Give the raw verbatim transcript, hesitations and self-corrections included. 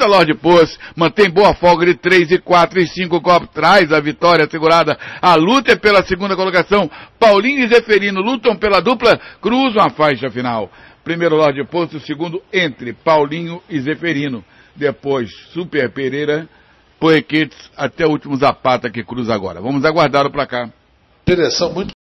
Volta Lorde Poço, mantém boa folga de três e quatro e cinco, Copo traz a vitória segurada. A luta é pela segunda colocação. Paulinho e Zeferino lutam pela dupla, cruzam a faixa final. Primeiro Lorde Poço, segundo entre Paulinho e Zeferino. Depois Super Pereira, Poequetes, até o último Zapata que cruza agora. Vamos aguardar o placar. Direção muito